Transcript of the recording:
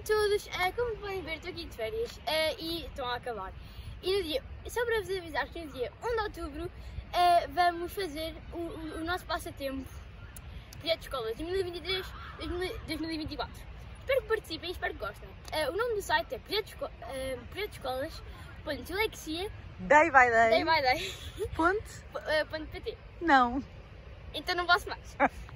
todos, como podem ver, estou aqui de férias e estão a acabar. E no dia, só para vos avisar que no dia 1 de outubro vamos fazer o nosso passatempo Projeto de Escolas 2023-2024. Espero que participem e espero que gostem. O nome do site é projetoscolas.dilexia Day by day. Day by day. Ponto? .pt. Não. Então não posso mais.